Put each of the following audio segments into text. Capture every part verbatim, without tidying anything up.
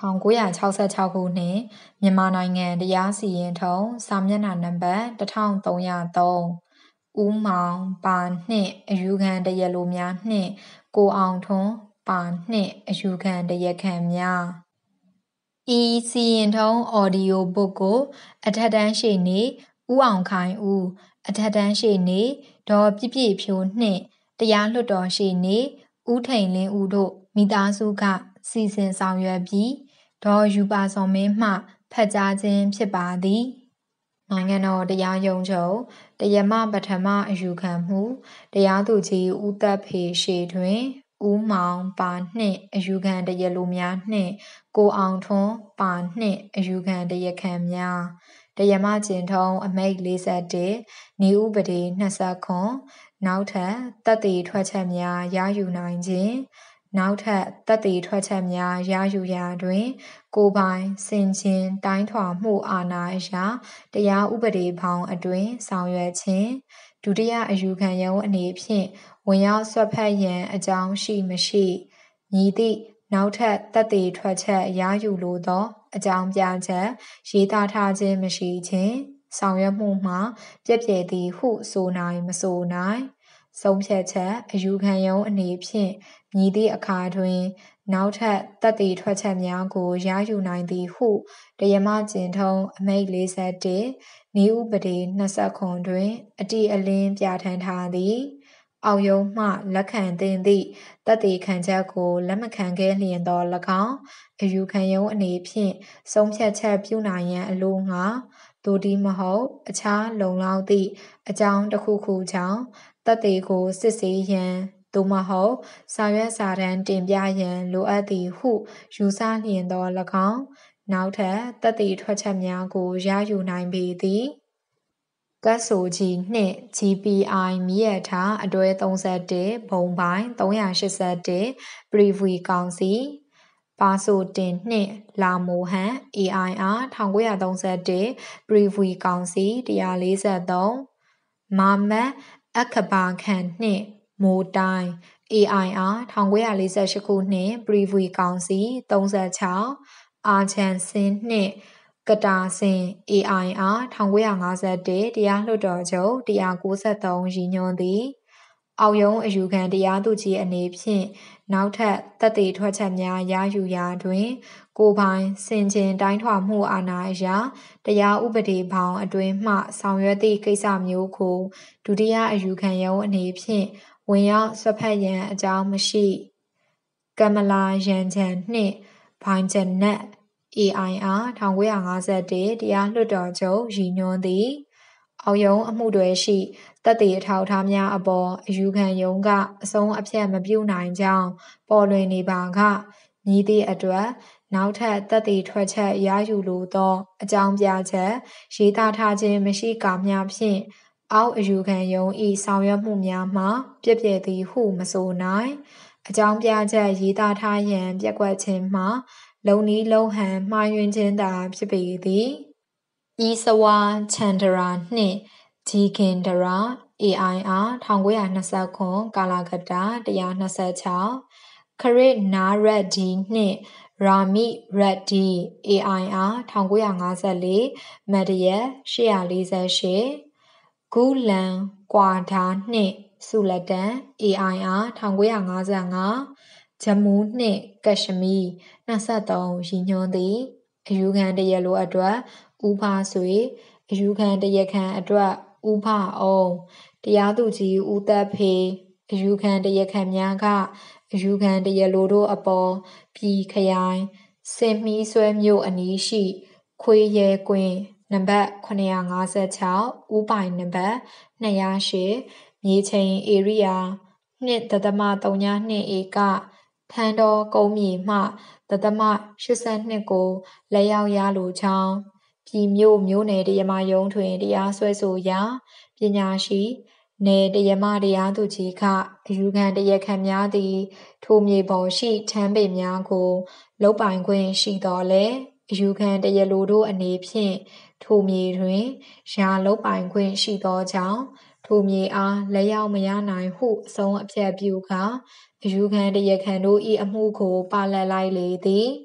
ထောင်ကိုးရာ၆ဆ၆ခုနှစ်မြန်မာနိုင်ငံတရားစီရင်ထုံးစာမျက်နှာနံပါတ်တစ်ထောင်သုံးရာသုံးဦးမောင်ပါနှင့်အယူခံတရားလိုများနှင့်ကိုအောင်ထွန်းပါနှင့်အယူခံတရားခံများဤစီရင်ထုံး Audio book ကိုအထက်တန်းရှေ့နေဦးအောင်ခိုင်ဦးအထက်တန်းရှေ့နေဒေါ်ပြည့်ပြည့်ဖြိုးနှင့်တရားလွှတ်တော်ရှေ့နေဦးထိန်လင်းဦးတို့မိသားစုကစီစဉ်ဆောင်ရွက်ပြီးဒေါ်ယူပါစော်မင်းမှဖတ်ကြားခြင်းဖြစ်ပါသည်နိုင်ငံတော်တရားရုံးချုပ်တရားမပထမအယူခံမှုတရားသူကြီးဦးသက်ဖေရှေတွင်ဦးမောင်ပါနှင့်အယူခံတရားလိုများနှင့်ကိုအောင်ထွန်းပါနှင့်အယူခံတရားခံများတရားမကျင့်ထုံးအမိန့်လေးဆယ့်တစ်နေဥပဒေနှစ်ဆယ့်ခုနောက်ထပ်သက်သေထွက်ချက်များရယူနိုင်ခြင်းနောက်ထပ်သက်သေထွက်ချက်များရယူရာတွင်ကိုယ်ပိုင်ဆင်ခြင်တိုင်းထွာမှုအာဏာအရတရားဥပဒေဘောင်အတွင်းဆောင်ရွက်ခြင်းဒုတိယအယူခံရုံးအနေဖြင့်ဝင်ရောက်ဆွတ်ဖက်ရန်အကြောင်းရှိမရှိမည်သည့်နောက်ထပ်သက်သေထွက်ချက်ရယူလိုသောအကြောင်းပြချက်ရေးသားထားခြင်းမရှိခြင်းဆောင်ရွက်မှုမှာပြည့်ပြည့်သည်ဟုဆိုနိုင်မဆိုနိုင်ဆုံးဖြတ်ချက်အယူခံရုံးအနေဖြင့်မည်သည့်အခါတွင်နောက်ထပ်သက်သေထွက်ချက်များကိုရယူနိုင်သည်ဟုတရားမကျင့်ထုံးအမိန့်လေးဆယ့်တစ်နေဥပဒေနှစ်ဆယ့်ခုတွင်အတိအလင်းပြဋ္ဌာန်းထားသည်အောက်ရုံးမှလက်ခံသင့်သည့်သက်သေခံချက်ကိုလက်မခံခဲ့လျင်သော၎င်းအယူခံရုံးအနေဖြင့်ဆုံးဖြတ်ချက်ပြုနိုင်ရန်အလို့ငှာသို့တည်းမဟုတ်အခြားလုံလောက်သည့်အကြောင်းတစ်ခုခုကြောင့်သက်သေကိုစစ်ဆေးရန်သို့မဟုတ်စာရွက်စာတမ်းတင်ပြရန်လိုအပ်သည်ဟုယူဆလျင်သော၎င်းနောက်ထပ်သက်သေထွက်ချက်များကိုရယူနိုင်ပေသည်ကတ်ဆိုကြီးနှင့် ဂျီ ပီ အိုင် မီးရထားအတွဲသုံးဆယ့်တစ်ဘုံပိုင်းသုံးရာရှစ်ဆယ့်တစ်ပရီဗွီကောင်စီပါဆိုတင်နှင့်လာမိုဟန် အေအိုင်အာ ၁၉၃၁ပရီဗွီကောင်စီ၁၄၃မာမတ်အခဘာခန်နှင့်မိုတိုင်း အေအိုင်အာ ၁၉၄၈ခုနှစ်ပရီဗွီကောင်စီ၃၆အာချန်စင်းနှင့်ကတာစင် အေအိုင်အာ ၁၉၅၁တရားလွှတ်တော်ချုပ်၁၉၃ရည်ညွှန်းသည်အောက်ရုံးအယူခံတရားသူကြီးအနေဖြင့်နောက်ထပ်သက်သေထွက်ချက်များရယူရာတွင်ကိုယ်ပိုင်ဆင်ခြင်တိုင်းထွာမှုအာဏာအရတရားဥပဒေဘောင်အတွင်းမှဆောင်ရွက်သည့်ကိစ္စမျိုးကိုဒုတိယအယူခံရုံးအနေဖြင့်ဝင်ရောက်ဆွတ်ဖက်ရန်အကြောင်းမရှိကမလာရန်ချန်နှင့်ဘိုင်ဂျန်နက် အေအိုင်အာ ၁၉၅၁တရားလွှတ်တော်ချုပ်ရည်ညွှန်းသည်အောက်ရုံးအမှုတွဲရှိသက်သေအထောက်အထားများအပေါ်အယူခံရုံးကအဆုံးအဖြတ်မပြုနိုင်ကြောင်းပေါ်လွင်နေပါကမည်သည့်အတွက်နောက်ထပ်သက်သေထွက်ချက်ရယူလိုသောအကြောင်းပြချက်ရေးသားထားခြင်းမရှိကာမျှဖြင့်အောက်အယူခံရုံး၏ဆောင်ရွက်မှုများမှာပြည့်ပြည့်သည်ဟုမဆိုနိုင်အကြောင်းပြချက်ရေးသားထားရန်ပျက်ကွက်ခြင်းမှာလုံနည်းလုံဟန်မှားယွင်းခြင်းသာဖြစ်ပေသည်ဤစဝါချန်ဒရာနှင့်ဂျီခင်ဒရာ အေအိုင်အာ ၁၉၂၉ကာလာကတာ၁၂၆ခရစ်နာရက်ဒီနှင့်ရာမိရက်ဒီ အေအိုင်အာ ၁၉၅၄မဒရက်၈၄၈ဂူလန်ကွာဒါနှင့်ဆူလတန် အေအိုင်အာ ၁၉၅၅ဂျမူးနှင့်ကက်ရှမီ၂၃ရည်ညွှန်းသည်အယူခံတရားလိုအတွက်ဦးဖဆွေအယူခံတရားခံအတွက်ဦးဖအောင်တရားသူကြီးဦးသက်ဖေအယူခံတရားခံများကအယူခံတရားလိုတို့အပေါ်ပြည်ခရိုင်စင်မီးဆွဲမြို့အနီးရှိခွေရဲကွင်းနံပါတ်၇၅၆ဦးပိုင်နံပါတ်၂၀၈မြေချိန်ဧရိယာ၂.ဝ.၀၂ဧကထန်းတော်ကုန်းမြေမှသတ္တမ၈၂ကိုလက်ရောက်ရလိုကြောင်းပြည်မြို့မြို့နယ်တရားမရုံးတွင်တရားစွဲဆိုရာပညာရှိနယ်တရားမတရားသူကြီးကအယူခံတရားခံများသည်ထိုမြေပေါ်ရှိထန်းပင်များကိုလုတ်ပိုင်ခွင့်ရှိတော်လဲအယူခံတရားလိုတို့အနေဖြင့်ထိုမြေတွင်ရာလုတ်ပိုင်ခွင့်ရှိသောကြောင့်ထိုမြေအားလက်ရောက်မရနိုင်ဟုအဆုံးအဖြတ်ပြုကာအယူခံတရားခံတို့၏အမှုကိုပါလက်လိုက်လေသည်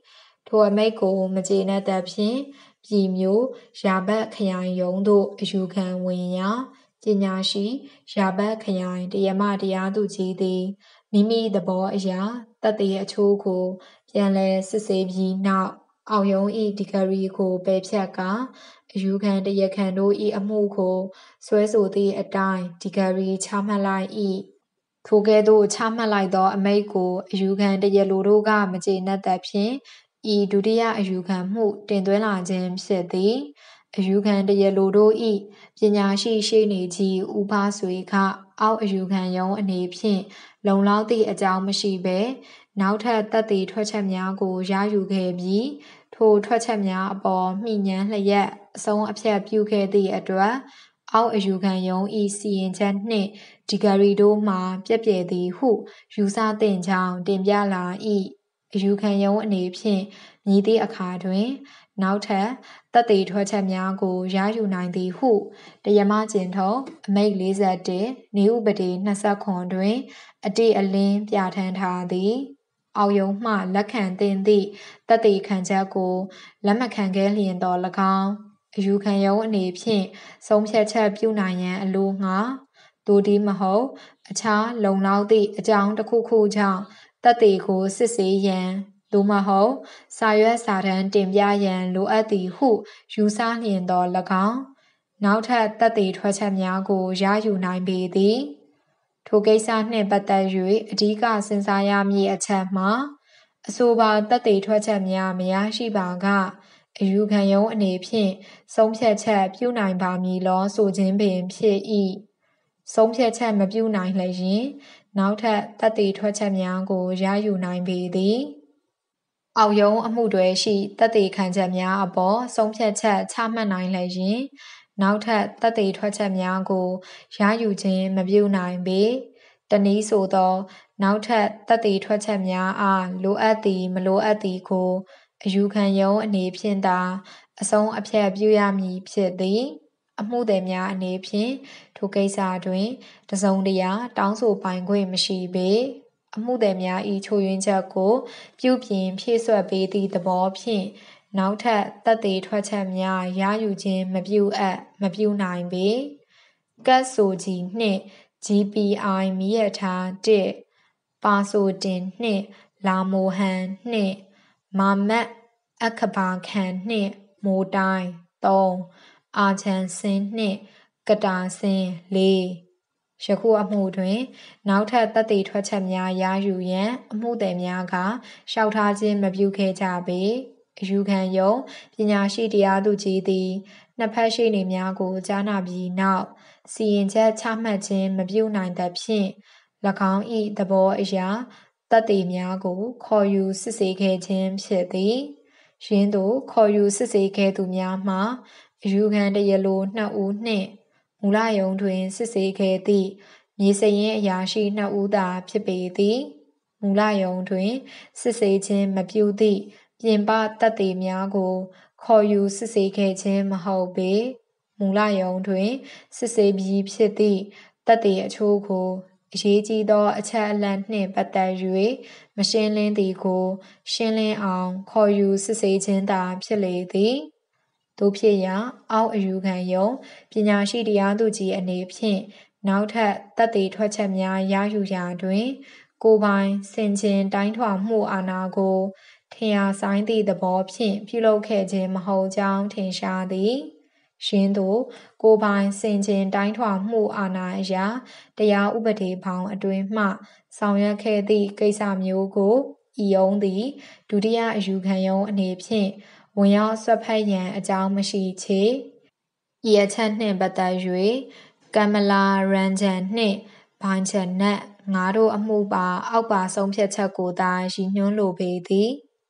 ထိုအမိန့်ကိုမကျေနပ်သဖြင့်ပြည်မျိုးရာဘတ်ခရိုင်ရုံးသို့အယူခံဝင်ရာပညာရှိရာဘတ်ခရိုင်တရားမတရားသူကြီးသည်မိမိသဘောအရာသက်သေအချို့ကိုပြန်လည်စစ်ဆေးပြီးနောက်အောက်ရုံး၏ဒီဂရီကိုပယ်ဖြတ်ကာအယူခံတရားခံတို့၏အမှုကိုဆွဲဆိုသည့်အတိုင်းဒီဂရီချမှတ်လိုက်၏ထိုကဲ့သို့ချမှတ်လိုက်သောအမိန့်ကိုအယူခံတရားလိုတို့ကမကျေနပ်သဖြင့်ဤဒုတိယအယူခံမှုတင်သွင်းလာခြင်းဖြစ်သည်အယူခံတရားလိုတို့၏ပညာရှိရှေ့နေကြီးဦးဖားဆွေကအောက်အယူခံရုံးအနေဖြင့်လုံလောက်သည့်အကြောင်းမရှိဘဲနောက်ထပ်သက်သေထွက်ချက်များကိုရယူခဲ့ပြီးထိုထွက်ချက်များအပေါ်မှီညမ်းလျက်အဆုံးအဖြတ်ပြုခဲ့သည့်အတွက်အောက်အယူခံရုံး၏စီရင်ချက်နှင့်ဒီဂရီတို့မှာပြည့်ပြည့်သည်ဟုယူဆသင့်ကြောင်းတင်ပြလာ၏အယူခံရုံးအနေဖြင့်မည်သည့်အခါတွင်နောက်ထပ်သက်သေထွက်ချက်များကိုရယူနိုင်သည်ဟုတရားမကျင့်ထုံးအမိန့်လေးဆယ့်တစ်နည်းဥပဒေနှစ်ခုတွင်အတိအလင်းပြဋ္ဌာန်းထားသည်အောက်ရုံးမှလက်ခံသင့်သည့်သက်သေခံချက်ကိုလက်မခံခဲ့လျင်တော်၎င်းအယူခံရုံးအနေဖြင့်ဆုံးဖြတ်ချက်ပြုနိုင်ရန်အလိုငှာသို့တည်းမဟုတ်အခြားလုံလောက်သည့်အကြောင်းတစ်ခုခုကြောင့်သက်သေကိုစစ်ဆေးရန်သို့မဟုတ်စာရွက်စာတမ်းတင်ပြရန်လိုအပ်သည်ဟုယူဆလျင်တော်၎င်းနောက်ထပ်သက်သေထွက်ချက်များကိုရယူနိုင်ပေသည်ထိုကိစ္စနှင့်ပတ်သက်၍အဓိကစဉ်းစားရမည့်အချက်မှာအဆိုပါသက်သေထွက်ချက်များမရရှိပါကအယူခံရုံးအနေဖြင့်ဆုံးဖြတ်ချက်ပြုနိုင်ပါမည်လောဆိုခြင်းပင်ဖြစ်၏ဆုံးဖြတ်ချက်မပြုနိုင်လျင်နောက်ထပ်သက်သေထွက်ချက်များကိုရယူနိုင်ပေသည်အောက်ရုံးအမှုတွေရှိသက်သေခံချက်များအပေါ်ဆုံးဖြတ်ချက်ချမှတ်နိုင်လျင်နောက်ထပ်သက်သေထွက်ချက်များကိုရယူခြင်းမပြုနိုင်ပေတနည်းဆိုသောနောက်ထပ်သက်သေထွက်ချက်များအားလိုအပ်သည်မလိုအပ်သည်ကိုအယူခံရုံးအနေဖြင့်သာအဆုံးအဖြတ်ပြုရမည်ဖြစ်သည်အမှုသည်များအနေဖြင့်ထိုကိစ္စတွင်တစုံတရာတောင်းဆိုပိုင်ခွင့်မရှိပေအမှုသည်များ၏ချိုးယွင်းချက်ကိုပြုပြင်ဖြည့်စွက်ပေးသည့်သဘောဖြင့်နောက်ထပ်သက်သေထွက်ချက်များရယူခြင်းမပြုအပ်မပြုနိုင်ပေကတ်ဆိုကြီးနှင့် ဂျီ ပီ အိုင် မီးရထားတစ်ပါဆိုတင်နှင့်လာမိုဟန်နှင့်မာမတ်အခဘာခံနှင့်မိုတိုင်းသုံးအာချန်စင်းနှင့်ကတာစင်းလေးယခုအမှုတွင်နောက်ထပ်သက်သေထွက်ချက်များရယူရန်အမှုသည်များကလျှောက်ထားခြင်းမပြုခဲ့ကြပေအယူခံရုံးပညာရှိတရားသူကြီးသည်နှစ်ဖက်ရှိနေများကိုကြားနာပြီးနောက်စီရင်ချက်ချမှတ်ခြင်းမပြုနိုင်သဖြင့်၎င်း၏သဘောအရာသက်သေများကိုခေါ်ယူစစ်ဆေးခဲ့ခြင်းဖြစ်သည်ယင်းသို့ခေါ်ယူစစ်ဆေးခဲ့သူများမှာအယူခံတရားလိုနှစ်ဦးနှင့်မူလရုံးတွင်စစ်ဆေးခဲ့သည့်မြေစရင်းအရာရှိနှစ်ဦးသာဖြစ်ပေသည်မူလရုံးတွင်စစ်ဆေးခြင်းမပြုသည့်ပြင်ပသက်သေများကိုခေါ်ယူစစ်ဆေးခဲ့ခြင်းမဟုတ်ပေမူလရုံးတွင်စစ်ဆေးပြီးဖြစ်သည့်သက်သေအချို့ကိုအရေးကြီးသောအချက်အလက်နှင့်ပတ်သက်၍မရှင်းလင်းသည်ကိုရှင်းလင်းအောင်ခေါ်ယူစစ်ဆေးခြင်းသာဖြစ်လေသည်တို့ဖြစ်ရာအောက်အယူခံရုံးပညာရှိတရားသူကြီးအနေဖြင့်နောက်ထပ်သက်သေထွက်ချက်များရယူရာတွင်ကိုယ်ပိုင်ဆင်ခြင်တိုင်းထွာမှုအာဏာကိုထင်ရှားဆိုင်သည့်သဘောဖြင့်ပြုလုပ်ခဲ့ခြင်းမဟုတ်ကြောင်းထင်ရှားသည်ယင်းသို့ကိုယ်ပိုင်ဆင်ခြင်တိုင်းထွာမှုအာဏာအရာတရားဥပဒေဘောင်အတွင်းမှဆောင်ရွက်ခဲ့သည့်ကိစ္စမျိုးကိုဤရုံးသည်ဒုတိယအယူခံရုံးအနေဖြင့်ဝင်ရောက်ဆွတ်ဖက်ရန်အကြောင်းမရှိချေဤအချက်နှင့်ပတ်သက်၍ကမ္မလာရန်ဂျန်နှင့်ဘိုင်ချန်နက်ငါတို့အမှုပါအောက်ပါဆုံးဖြတ်ချက်ကိုသာရည်ညွှန်းလိုပေသည်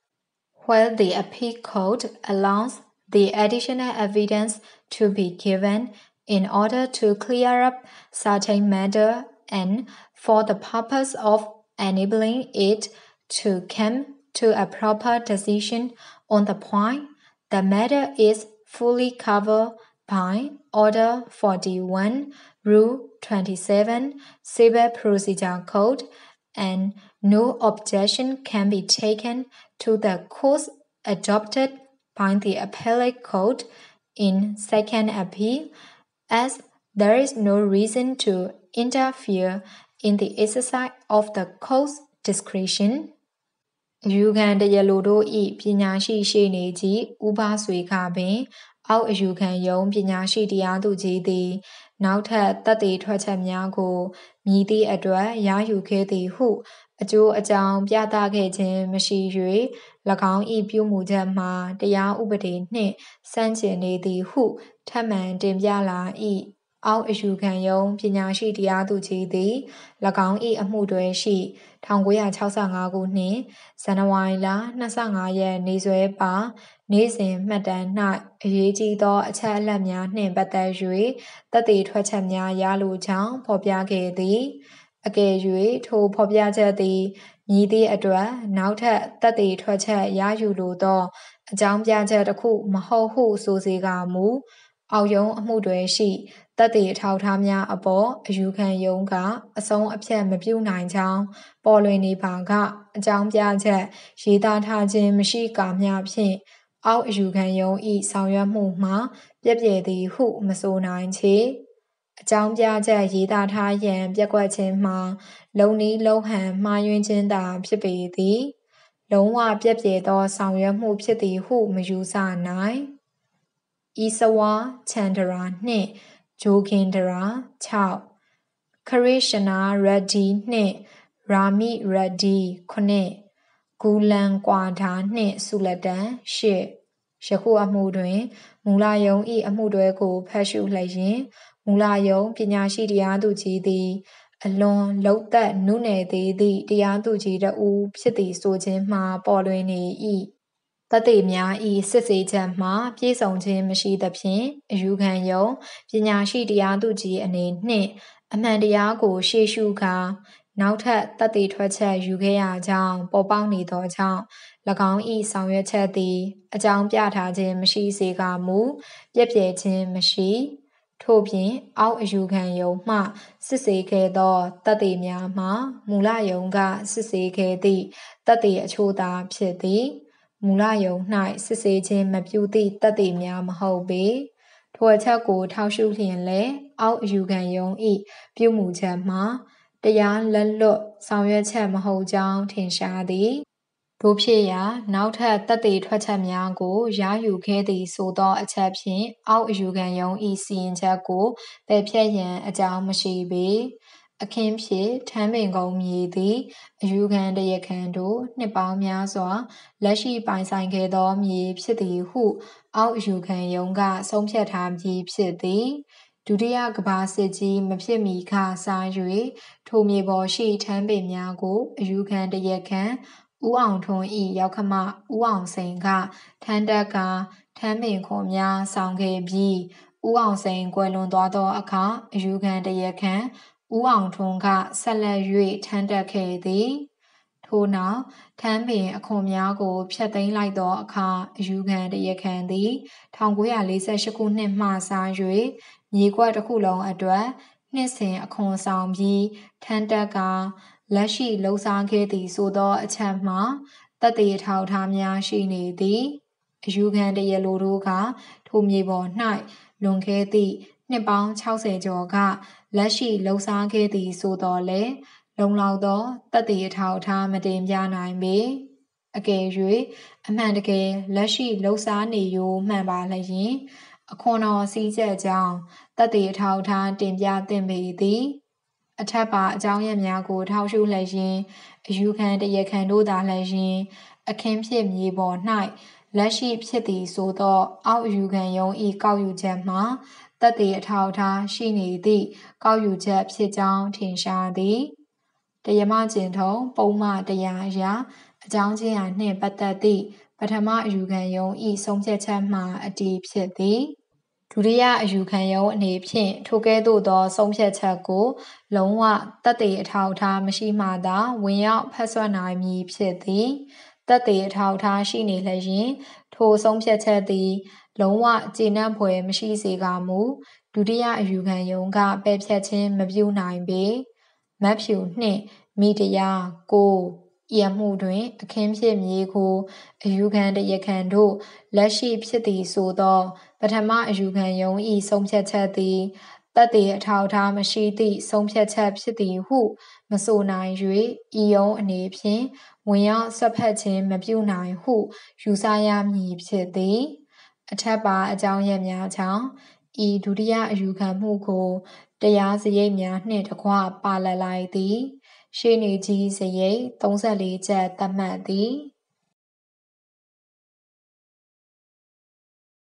While the appeal court allows the additional evidence to be given in order to clear up certain matter and for the purpose of enabling it to come to a proper decision on the point, the matter is fully covered by Order forty-one, Rule twenty-seven, Civil Procedure Code, and no objection can be taken to the court's adopted by the appellate court in second appeal, as there is no reason to interfere in the exercise of the court's discretion. အယူခံတရားလိုတို့၏ပညာရှိရှေ့နေကြီးဦးဘဆွေကပင်အောက်အယူခံယုံပညာရှိတရားသူကြီးသည်နောက်ထပ်သက်သေထွက်ချက်များကိုမြည်သည့်အတွက်ရယူခဲ့သည်ဟုအကျိုးအကြောင်းပြသခဲ့ခြင်းမရှိ၍၎င်း၏ပြုမှုချက်မှာတရားဥပဒေနှင့်ဆန့်ကျင်နေသည်ဟုထပ်မံတင်ပြလာ၏အောက်အယူခံယုံပညာရှိတရားသူကြီးသည်၎င်း၏အမှုတွဲရှိ၁၉၆၅ခုနှစ်ဇန်နဝါရီလ၂၅ရက်နေ့စွဲပါနေ့စဉ်မှတ်တမ်း၌အရေးကြီးသောအချက်အလက်များနှင့်ပတ်သက်၍သက်သေထွက်ချက်များရလိုကြောင်းဖော်ပြခဲ့သည်အကယ်၍ထိုဖော်ပြချက်သည်မည်သည့်အတွက်နောက်ထပ်သက်သေထွက်ချက်ရယူလိုသောအကြောင်းပြချက်တစ်ခုမဟုတ်ဟုဆိုစေကမူအောက်ရုံးအမှုတွဲရှိသက်သေအထောက်အထားများအပေါ်အယူခံယုံကအဆုံးအဖြတ်မပြုနိုင်ကြောင်းပေါ်လွင်နေပါကအကြောင်းပြချက်ရေးသားထားခြင်းမရှိကာမျှဖြင့်အောက်အယူခံယုံ၏ဆောင်ရွက်မှုမှာပြည့်ပြည့်သည်ဟုမဆိုနိုင်ချေအကြောင်းပြချက်ရေးသားထားရန်ပြက်ကွက်ခြင်းမှာလုံနည်းလုံဟန်မှားယွင်းခြင်းသာဖြစ်ပေသည်လုံးဝပြည့်ပြည့်သောဆောင်ရွက်မှုဖြစ်သည်ဟုမယူဆနိုင်ဤစဝါချန်ဒရာနှင့်ဂျိုဂင်ဒရာ၆ခရစ်ရှနာရက်ဒီနှင့်ရာမိရက်ဒီခုနှစ်ဂူလန်ကွာဓာနှင့်ဆုလတန်ရှစ်ယခုအမှုတွင်မူလယုံ၏အမှုတွဲကိုဖတ်ရှုလျင်မူလယုံပညာရှိတရားသူကြီးသည်အလွန်လုံသက်နုနယ်သေးသည့်တရားသူကြီးတဦးဖြစ်သည်ဆိုခြင်းမှာပေါ်လွင်နေ၏သက်သေများ၏စစ်ဆေးချက်မှာပြည့်စုံခြင်းမရှိသဖြင့်အယူခံယုံပညာရှိတရားသူကြီးအနေနှင့်အမှန်တရားကိုရှေ့ရှုကာနောက်ထပ်သက်သေထွက်ချက်ယူခဲ့ရကြောင်းပေါ်ပေါက်နေသောကြောင့်၎င်း၏ဆောင်ရွက်ချက်သည်အကြောင်းပြထားခြင်းမရှိစေကမူပြည့်ပြည့်ခြင်းမရှိထို့ပြင်အောက်အယူခံယုံမှစစ်ဆေးခဲ့သောသက်သေများမှာမူလယုံကစစ်ဆေးခဲ့သည့်သက်သေအချို့သာဖြစ်သည်မူလယုံ၌စစ်ဆေးခြင်းမပြုသည့်သက်သေများမဟုတ်ပေထိုအချက်ကိုထောက်ရှုလျင်လည်းအောက်အယူခံယုံ၏ပြုမှုချက်မှာတရားလက်လွတ်ဆောင်ရွက်ချက်မဟုတ်ကြောင်းထင်ရှားသည်တို့ဖြစ်ရာနောက်ထပ်သက်သေထွက်ချက်များကိုရယူခဲ့သည်ဆိုသောအချက်ဖြင့်အောက်အယူခံယုံ၏စီရင်ချက်ကိုပယ်ဖျက်ရန်အကြောင်းမရှိပေအခင်းဖြစ်ထမ်းပင်ကုန်းမြေသည်အယူခံတရားခံတို့နှစ်ပေါင်းများစွာလက်ရှိပိုင်ဆိုင်ခဲ့သောမြေဖြစ်သည်ဟုအောက်အယူခံယုံကဆုံးဖြတ်ထားပြီးဖြစ်သည်ဒုတိယကမ္ဘာစစ်ကြီးမဖြစ်မီခစား၍ထိုမြေပေါ်ရှိထမ်းပင်များကိုအယူခံတရားခံဦးအောင်ထွန်း၏ရောက်ခမဦးအောင်စိန်ကထမ်းတက်ကထမ်းပင်ခွန်များဆောင်ခဲ့ပြီးဦးအောင်စိန်ကွယ်လွန်သွားသောအခါအယူခံတရားခံဦးအောင်ထွန်းကဆက်လက်၍ထမ်းတက်ခဲ့သည်ထို့နောက်ထမ်းပင်အခွန်များကိုဖျက်သိမ်းလိုက်သောအခါအယူခံတရားခံသည်၁၉၄၈ခုနှစ်မှစ၍မြေကွက်တစ်ခုလုံးအတွက်နှစ်စဉ်အခွန်ဆောင်ပြီးထမ်းတက်ကလက်ရှိလှုပ်ရှားခဲ့သည်ဆိုသောအချက်မှာသက်သေထောက်ထားများရှိနေသည်အယူခံတရားလိုတို့ကထိုမြေပေါ်၌လွန်ခဲ့သည့်နှစ်ပေါင်း၆၀ကျော်ကလက်ရှိလှုပ်ရှားခဲ့သည်ဆိုတော့လေလုံလောက်သောသက်သေအထောက်အထားမတင်ပြနိုင်ပေအကယ်၍အမှန်တကယ်လက်ရှိလှုပ်ရှားနေရိုးမှန်ပါလျင်အခွန်တော်စည်းချက်ကြောင့်သက်သေအထောက်အထားတင်ပြသင့်ပေသည်အထက်ပါအကြောင်းရင်းများကိုထောက်ရှုလျင်အယူခံတရားခံတို့သာလျင်အခင်းဖြစ်မြေပေါ်၌လက်ရှိဖြစ်သည်ဆိုသောအောက်အယူခံယုံ၏ကောက်ယူချက်မှာသက်သေအထောက်အထားရှိနေသည့်ကောက်ယူချက်ဖြစ်ကြောင်းထင်ရှားသည်တရားမကျင့်ထုံးပုံမှန်တရားအရာအကြောင်းချင်းရာနှင့်ပတ်သက်သည့်ပထမအယူခံယုံ၏ဆုံးဖြတ်ချက်မှာအတည်ဖြစ်သည်ဒုတိယအယူခံယုံအနေဖြင့်ထိုကဲ့သို့သောဆုံးဖြတ်ချက်ကိုလုံးဝသက်သေအထောက်အထားမရှိမှသာဝင်ရောက်ဖတ်ဆွတ်နိုင်မည်ဖြစ်သည်သက်သေအထောက်အထားရှိနေလျင်ထိုဆုံးဖြတ်ချက်သည်လုံးဝကျေနပ်ဖွယ်မရှိစေကမူဒုတိယအယူခံယုံကပယ်ဖျက်ခြင်းမပြုနိုင်ပေမတ်ဖြူနှင့်မိတရားကိုဤအမှုတွင်အခင်းဖြစ်မည်ကိုအယူခံတရားခံတို့လက်ရှိဖြစ်သည်ဆိုသောပထမအယူခံရုံး၏ဆုံးဖြတ်ချက်သည်သက်သေအထောက်အထားမရှိသည့်ဆုံးဖြတ်ချက်ဖြစ်သည်ဟုမဆိုနိုင်၍ဤရုံးအနေဖြင့်ဝင်ရောက်ဆက်ဖက်ခြင်းမပြုနိုင်ဟုယူဆရမည်ဖြစ်သည်အထက်ပါအကြောင်းရင်းများကြောင့်ဤဒုတိယအယူခံမှုကိုတရားစရိတ်များနှင့်တကွပါလည်လိုက်သည်ရှေ့နေကြီးစရိတ်သုံးဆယ့်လေးကျပ်သတ်မှတ်သည်